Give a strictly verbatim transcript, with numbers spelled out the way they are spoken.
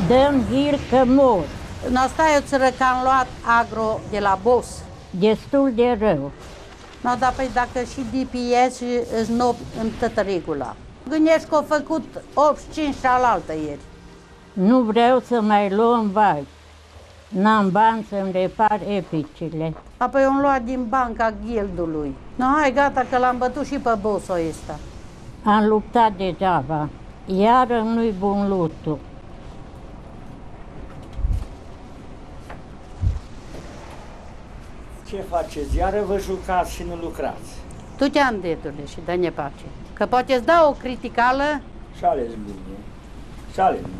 Dăm hir că mor. Asta e o țără că am luat agro de la boss. Destul de rău. No, dar păi dacă și D P S îți nob în toată regula. Gândești că au făcut optzeci și cinci cealaltă ieri. Nu vreau să mai luăm vai. N-am bani să-mi repar epicile. Apoi am luat din banca ghildului. No, hai, gata, că l-am bătut și pe boss-ul ăsta. Am luptat degeaba. Iară nu-i bun luptul. Ce faceți? Iară vă jucați și nu lucrați. Tu ce-am dedule și dă-ne pace. Că poate îți da o criticală. Și ales bine. Și ales bine.